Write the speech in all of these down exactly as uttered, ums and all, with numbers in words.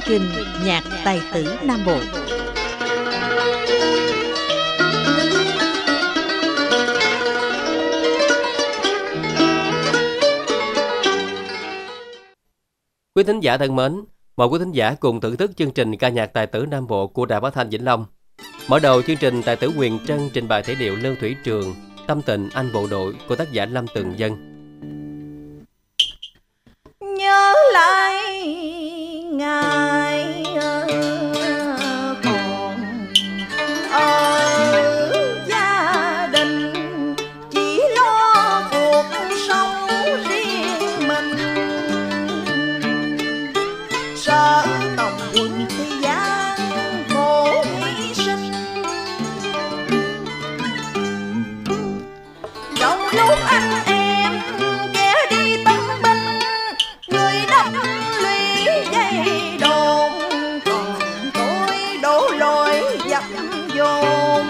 trình Nhạc Tài tử Nam Bộ. Quý thính giả thân mến, mời quý thính giả cùng thưởng thức chương trình ca nhạc Tài tử Nam Bộ của Đài Phát thanh Vĩnh Long. Mở đầu chương trình, tài tử Huyền Trân trình bày thể điệu Lưu Thủy Trường, Tâm tình anh bộ đội của tác giả Lâm Tường Dân. Nhớ lại ngày còn ở gia đình, chỉ lo cuộc sống riêng mình, sợ tổng quân thì gian khổ hy sinh. Trong lúc anh em ghé đi tân binh, người đâm lũy dây đồn, còn tôi đổ lỗi dập dồn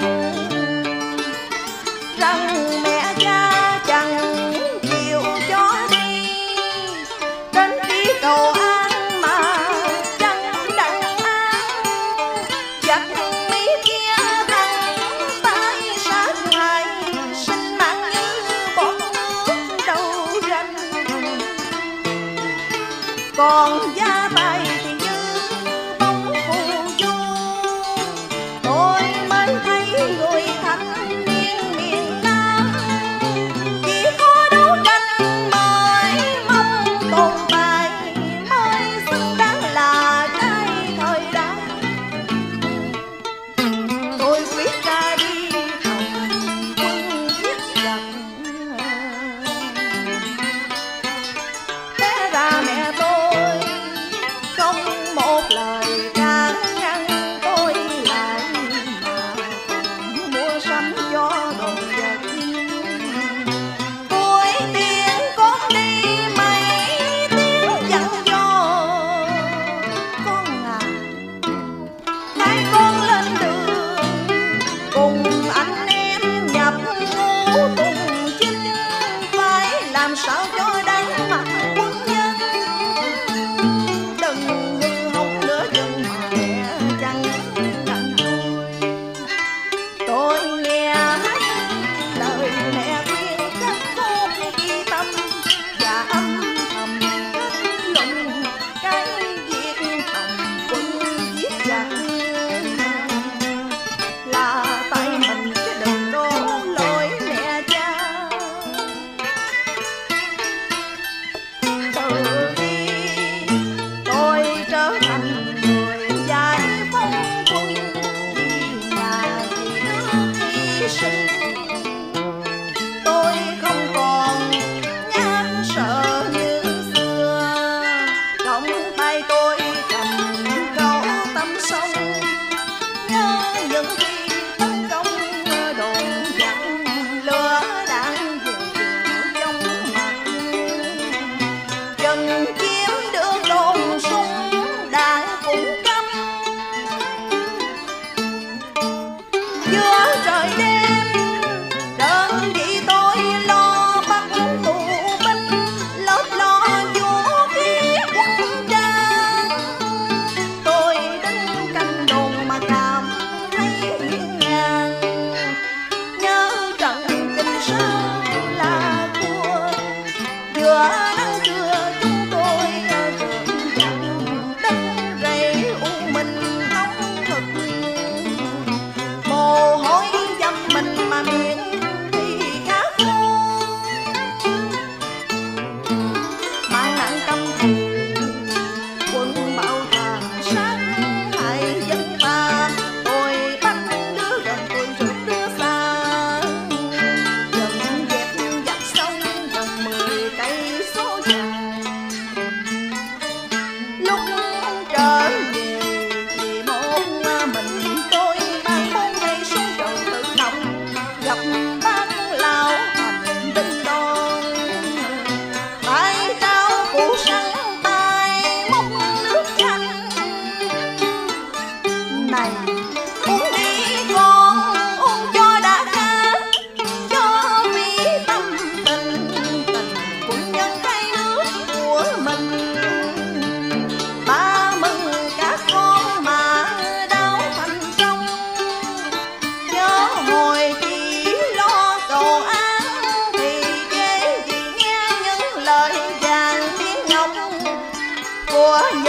rằng mẹ cha chẳng chịu cho đi, đến khi cầu an mà chẳng đặng an, giặc Mỹ kia thằng tay sát hại, sinh mạng như bọt nước đầu ranh. Còn gia tài thì như bóng phù du, tôi mới thấy người thanh niên miền Nam chỉ có đấu tranh mới mong tồn tại, mới xứng đáng là cái thời đại. Tôi quyết ra đi thầm quân giết giặc, té ra mẹ tôi không một lời can ngăn tôi lại, mà còn mua sắm cho đồ vật. Cuối tiếng con đi mấy tiếng dặn dò con à, hai con lên đường cùng anh em nhập ngũ cùng chinh, phải làm sao cho đánh mặt quân nhân, đừng hư hỏng nửa chừng mà mẹ chẳng dặn tôi. Tôi nghe mắt lời mẹ khuyên các con ghi tâm, và âm thầm kết luận cái việc tổng quân giết giặc là tại mình, chứ đừng đổ lỗi mẹ cha. Từ khi tôi trở thành người giải phóng quân, vì nhà vì nước hy sinh, tôi không còn nhát sợ như xưa. Trong tay tôi cầm gấu tắm sông, nhớ những khi tấn công đồn giặc, lửa đạn dịu dịu trong mặt, chân chiếm được đồn súng đạn cũng cắm. Giữa trời đêm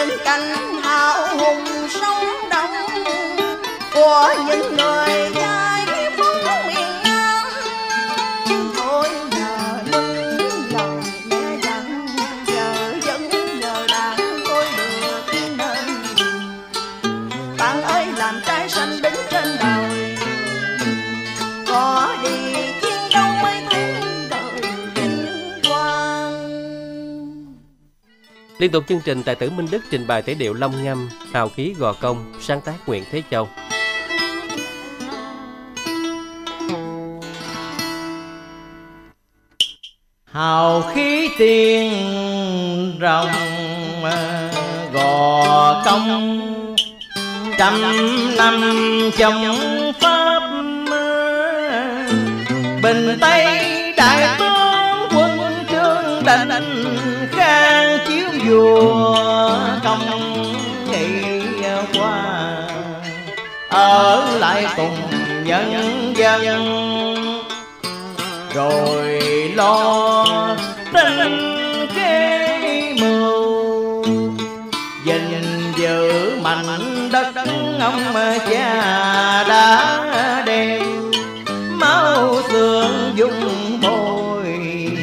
những cảnh hào hùng sống động của những người giải phóng miền Nam. Thôi giờ những lời mẹ dặn, giờ vẫn giờ đàn tôi đưa tiếng nên. Bạn ơi làm trái xanh đứng trên đời, có đi chiến đấu mới thấy đời vinh quang. Liên tục chương trình, tài tử Minh Đức trình bày thể điệu Long Ngâm, Hào khí Gò Công, sáng tác Nguyễn Thế Châu. Hào khí tiên rồng Gò Công, trăm năm chống Pháp, bình Tây đại tướng quân Trương Định, khang chiếu vua công nghị qua, ở lại cùng nhân dân rồi lo trên cái mưu, gìn giữ mảnh đất ông cha đã đem máu xương dung bôi.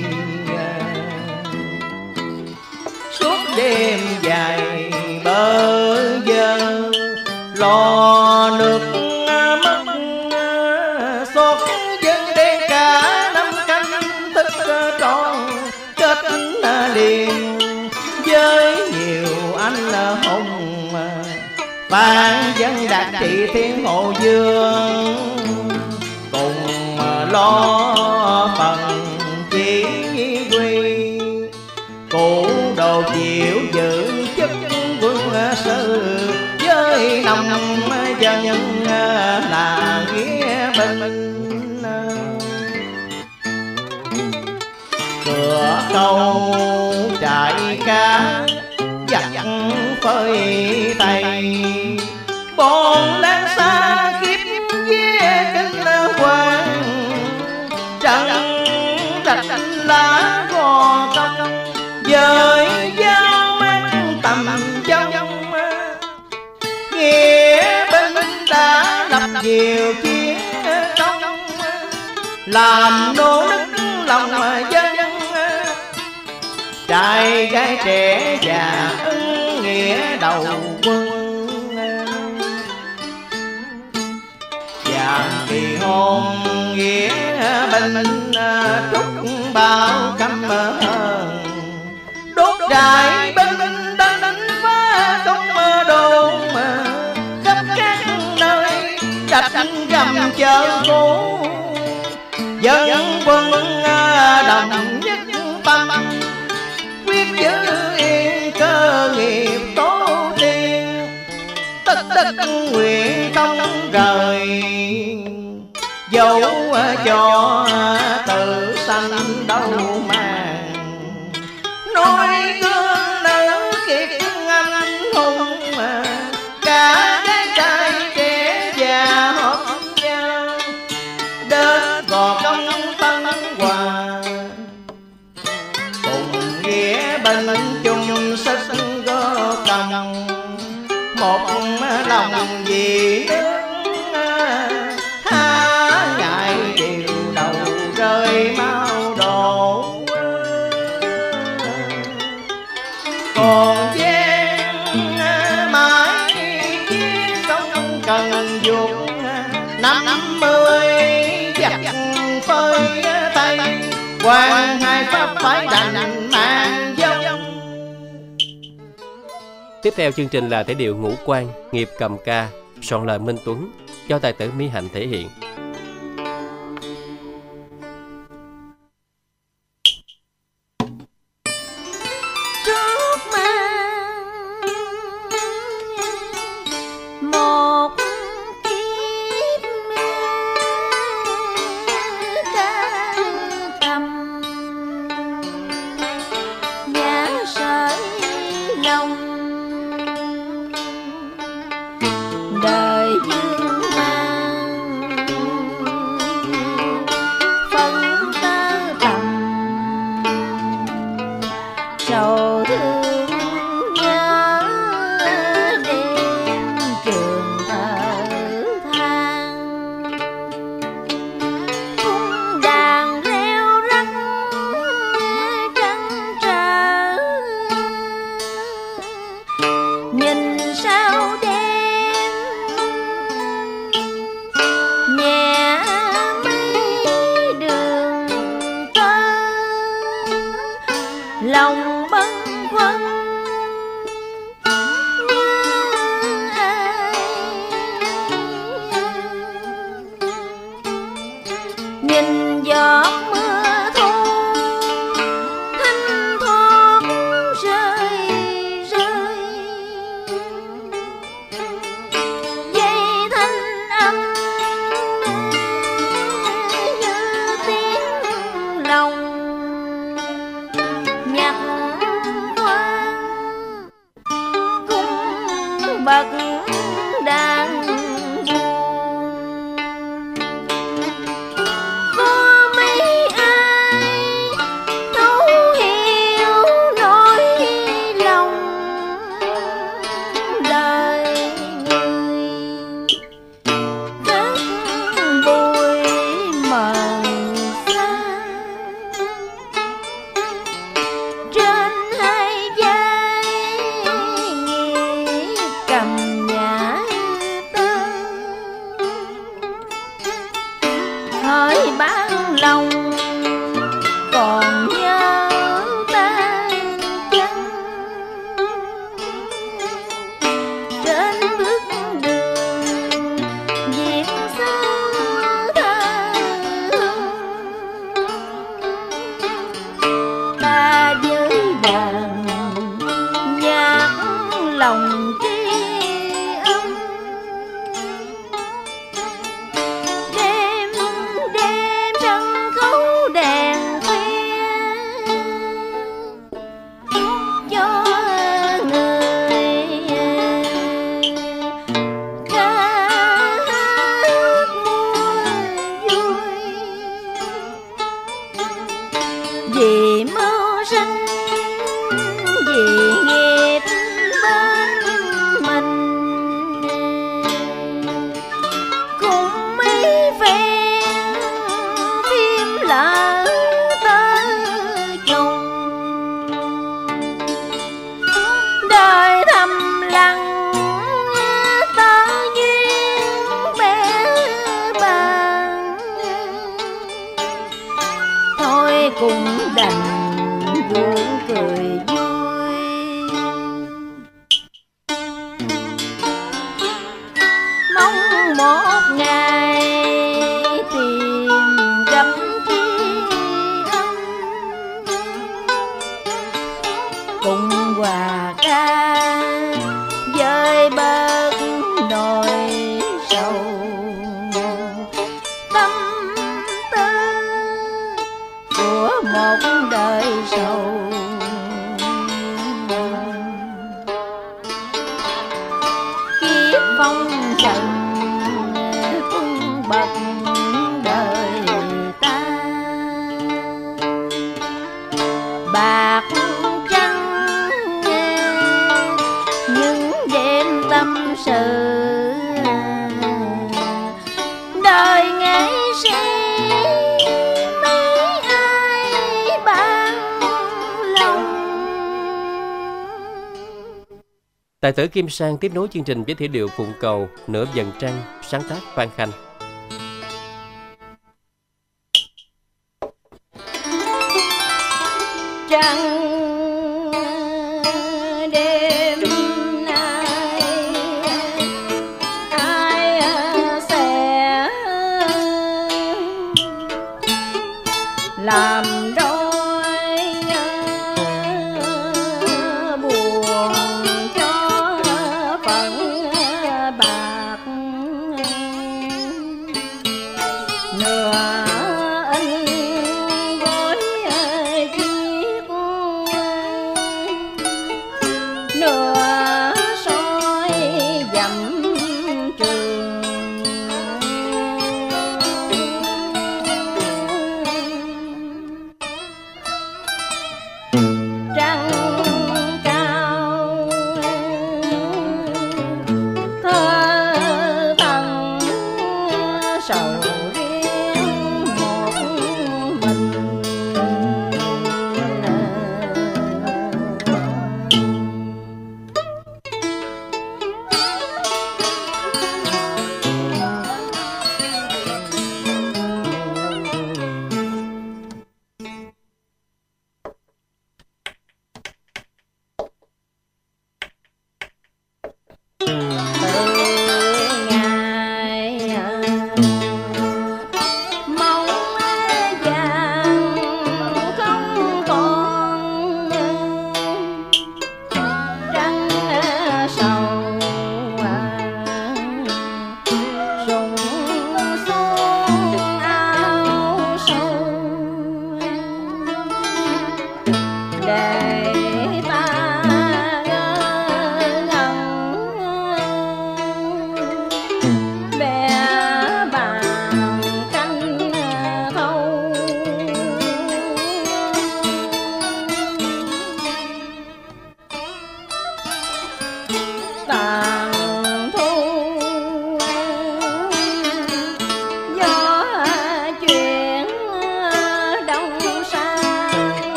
Suốt đêm dài bơ vơ lo nước mất xót dân đen cả năm canh thức tròn kết liền với nhiều anh hùng vạn dân đạt trị thiên hộ dương, cùng lo phần chỉ quy cụ đồ chịu giữ chức quân sư với nông dân là nghĩa binh. Cửa câu trại cá dặn phơi tay, bọn đang xa kiếp với kinh hoàng, trận rạch lá Gò Công với dao mang tầm trong, nghĩa binh đã lập nhiều chiến công, làm nô nức lòng dân. Trai gái trẻ già ứng nghĩa đầu quân, vàng kỳ hôn nghĩa binh trúc bao căm hờn, đốt trại binh đánh đánh phá công đồn khắp các nơi đặt gầm chợ cũ, dân quân đồng nhất tâm quyết giữ yên cơ nghiệp tổ tiên, tất tất nguyện công rời dẫu cho tự sanh đâu màng, nói gương nữ kiệt anh hùng cả gái trai trẻ già hợp nhau đến Gò Công Tân Hòa, cùng nghĩa binh chung sức gò công, một lòng vì nước há ngại điều đầu rơi mau đổ. Còn gian mãi chiến không cần dùng năm mươi giặc phơi tay, quan hai pháp phải đành mang dông. Tiếp theo chương trình là thể điệu Ngũ Quan, nghiệp cầm ca, soạn lời Minh Tuấn, cho tài tử Mỹ Hạnh thể hiện. Trước mang một kiếp ca cầm, nhã sợi lòng đời dương mang nhìn giọt mưa thu thanh thoát rơi rơi, dây thanh âm như tiếng lòng nhạc thoáng cung bậc đàn buồn. Có mấy ai thấu hiểu nỗi lòng đời người, rất bụi mờ xa trên hai vai nghiêng cầm nhã tơ, hỏi ban lòng còn nhớ ta chăng, trên bước đường viết sao thơ ta với đàn nhạc lòng tri âm. Đêm đêm sân khấu đèn khuya cho người ca hát vui vì mưu sinh, vì nghiệp bên mình, cùng mấy phen phim lỡ tới chồng. Đời thầm lặng tơ duyên bé bàng, thôi cũng đành gượng cười vui. Mong một ngày tìm gặp tri âm, cùng hòa ca dời bớt nỗi sầu, tâm tư của một đời sầu. Kiếp phong trần cung bậc đời ta, bạc trắng những đêm tâm sự, đời nghệ sĩ mấy ai ban lòng. Tài tử Kim Sang tiếp nối chương trình với thể điệu Phụng Cầu Nửa Vầng Trăng, sáng tác Phan Khanh. Trăng đêm nay ai sẽ làm đôi buồn cho phận bạc, nửa in gối chiếc, nửa soi dặm trường. Trăng cao thơ thần sầu riêng,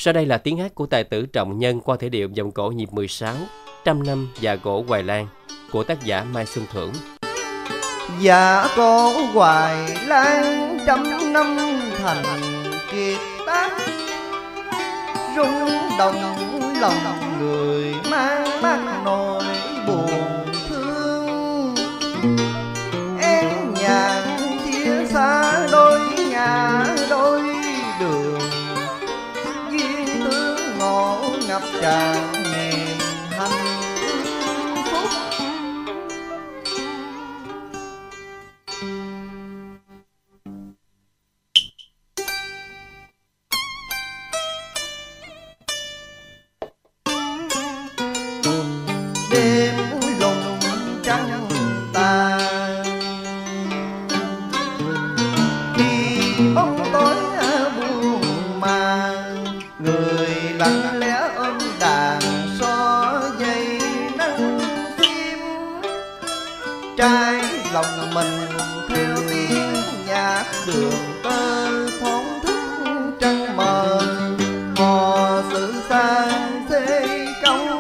Sau đây là tiếng hát của tài tử Trọng Nhân qua thể điệu vòng cổ nhịp mười sáu, Trăm năm và gỗ Hoài Lan của tác giả Mai Xuân Thưởng. Dạ cổ Hoài Lan trăm năm thành kiệt tác, rung động lòng người mang mang nỗi buồn thương. Em nhàn chia xa đôi ngả đôi đường, duyên tướng ngộ ngập tràn miền hạnh phúc. Đêm lùng trăng tàn, khi bóng tối buông màn, người lặng lẽ ôm đàn xó dây nắng phim. Trái lòng mình theo tiếng nhạc đường tơ thổn thức trăng mờ, mò sự sang xê công.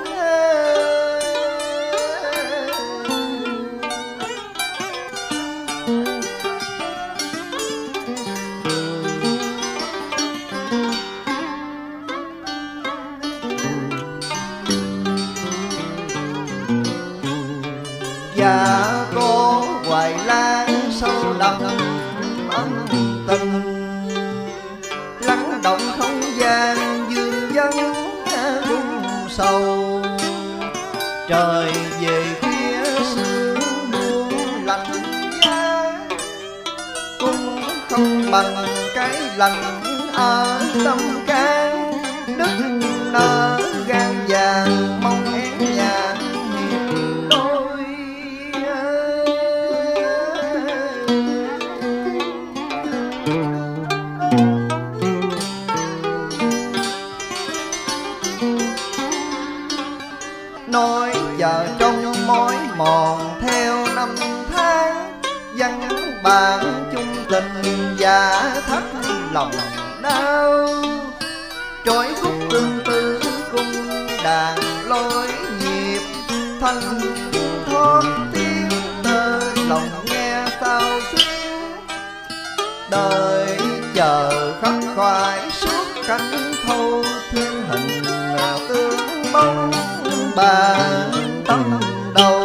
Dạ cổ Hoài Lan sâu đậm ân tình, lắng động không gian dương dân rung sầu. Trời về phía sương buông lạnh giá, cũng không bằng cái lạnh ở tâm can. Đức nở gan vàng mong én nhàn hiệp đôi. Nói chờ trong mối mòn theo năm tháng, dân bạn chung tình và thắt lòng đau. Trôi khúc tương tư cung đàn lối nhịp, thanh thoát tiếng tơ lòng nghe sao xuyên. Đời chờ khắc khoải suốt cánh thâu, thiên hình tương bóng bàn tâm đầu.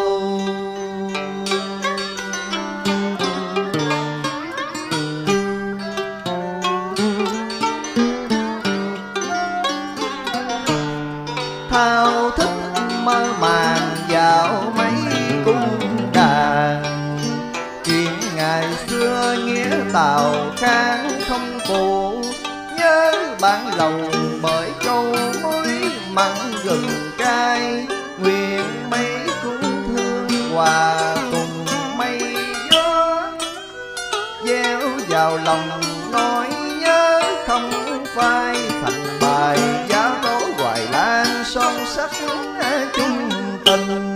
Thao thức mơ màng dạo mấy cung đàn, chuyện ngày xưa nghĩa tào khang không phụ. Nhớ bản lòng bởi câu mối mặn gừng cay, nguyện mấy cũng thương hòa cùng mây gió. Gieo vào lòng nỗi nhớ không phai, thành bài giá cổ Hoài Lan son sắc chung tình.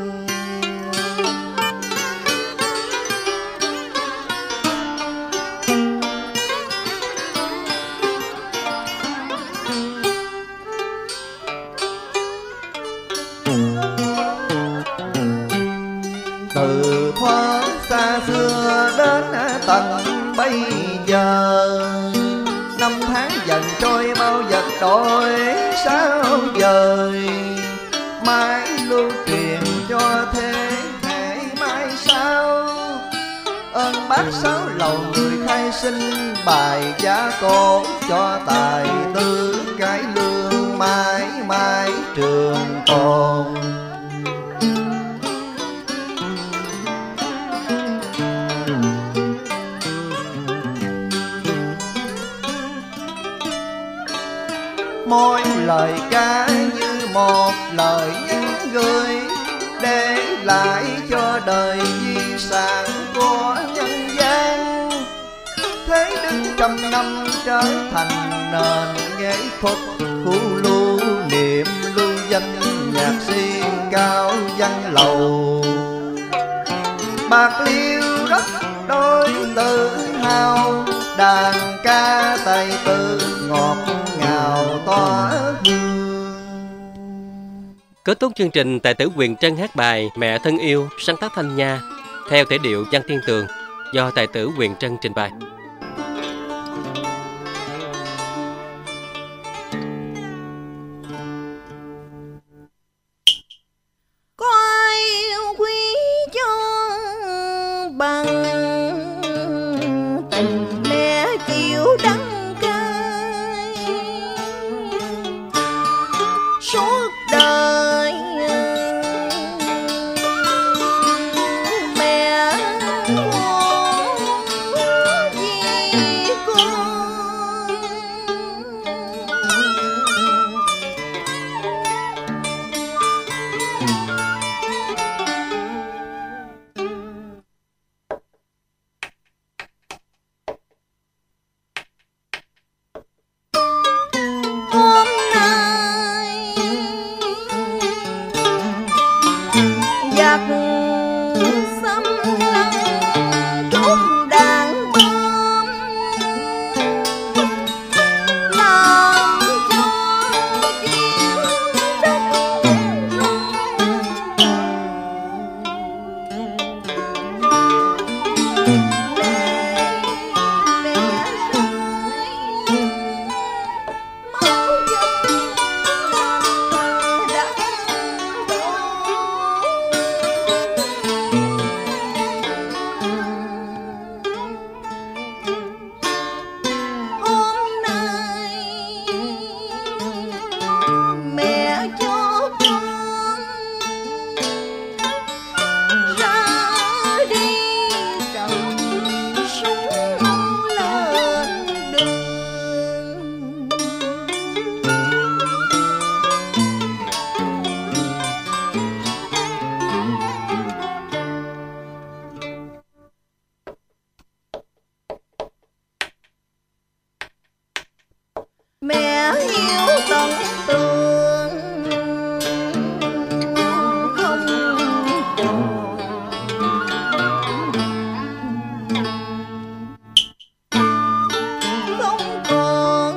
Từ thuở xa xưa đến tận bây giờ, năm tháng dần trôi bao vật đổi sao dời. Mãi lưu truyền cho thế hệ mai sau, ơn bác sáu lầu người khai sinh bài giá cổ cho tài tử cái lương mãi mãi trường tồn. Mỗi lời ca như một lời nhắn gửi, để lại cho đời di sản của nhân gian. Thế đức trăm năm trở thành nền nghệ thuật, khu lưu niệm lưu danh nhạc sĩ cao văn lầu. Bạc Liêu rất đôi tự hào, đàn ca tài tử ngọt ngào tỏa hương. Kết thúc chương trình, tài tử Huyền Trân hát bài Mẹ Thân Yêu, sáng tác Thanh Nha theo thể điệu Văn Thiên Tường do tài tử Huyền Trân trình bày. Có ai yêu quý cho bằng tình mẹ chịu đắng cay suốt đời. Mẹ con vì con hôm nay giặc xâm lăng trút đạn bom làm cho chiến đất mẹ cho con ra đi cầm súng lên đường. Mẹ hiếu tận tường không còn, không còn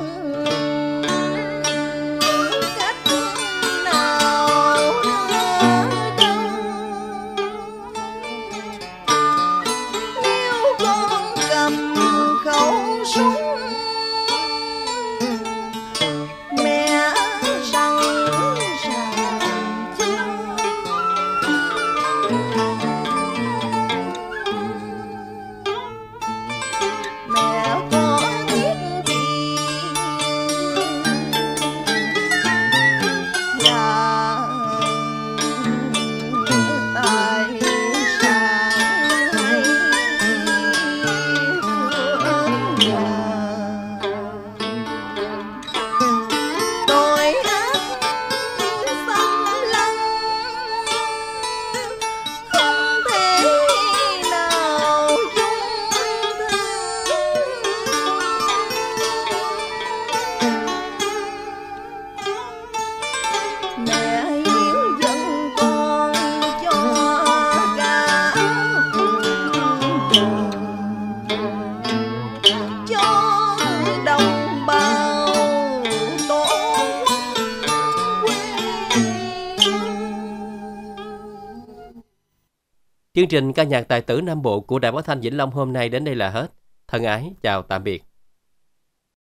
cách nào nữa đâu. Nếu con cầm khẩu súng mẹ sẵn sàng cho. Mẹ có biết gì là tài sản hay thương nhà. Tội ác xâm lăng không thể nào dung thứ. Mẹ hiếu dẫn con cho cả cuộc đời, cho đồng bào tổ quốc quê. Chương trình ca nhạc tài tử Nam Bộ của Đài Phát thanh Vĩnh Long hôm nay đến đây là hết. Thân ái chào tạm biệt.